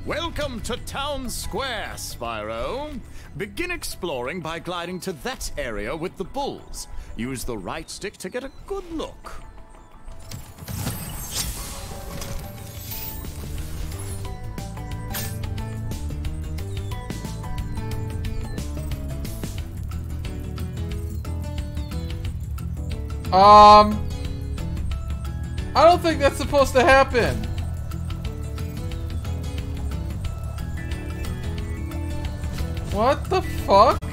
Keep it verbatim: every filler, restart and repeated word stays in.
Welcome to Town Square, Spyro. Begin exploring by gliding to that area with the bulls. Use the right stick to get a good look. Um, I don't think that's supposed to happen. What the fuck?